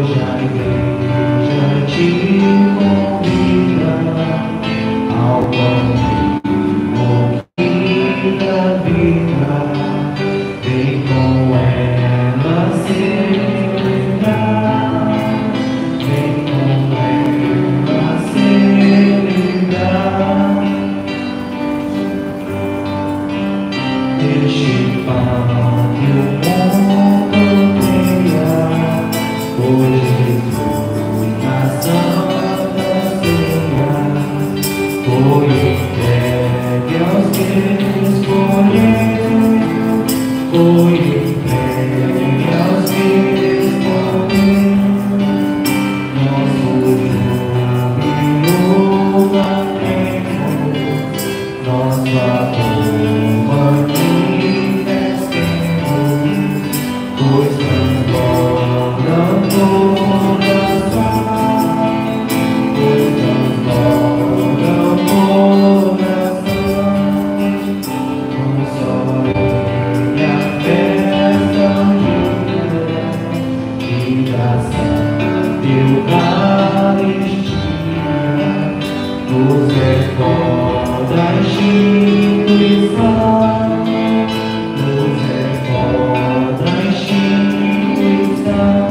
Hoje a igreja te convida ao pão vivo da vida. Vem com ela celebrar, vem com ela celebrar. Este pão que o mundo tenha, hoje Jesus na Santa Ceia foi entregue aos que escolheram, foi entregue aos que escolheram. Nosso júbilo mantemos, nosso amor manifestemos, pois transborda o coração, pois transborda o coração. Um só e a festa unida, e graça de Eucaristia nos recorda a instituição, nos recorda a instituição.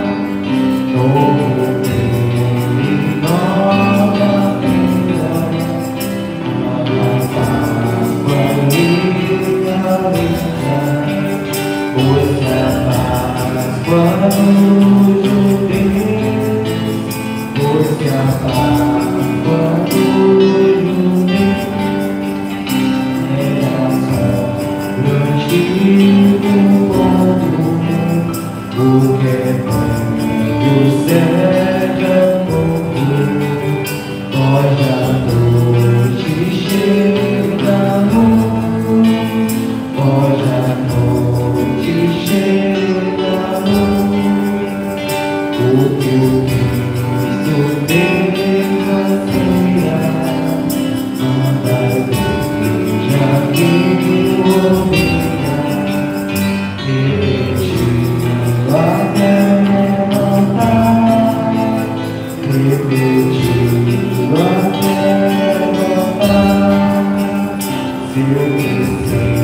Novo bem, nova vida, nova Páscoa e alegria, pois a Páscoa dos judeus, pois a Páscoa dos judeus é a grande povo, o rebanho serve povo. Nós à noite chegamos, nós à noite chegamos, porque o Cristo Deus anseia, manda a igreja que o ouvia, repetiu até levantar, repetiu até levantar. Se eu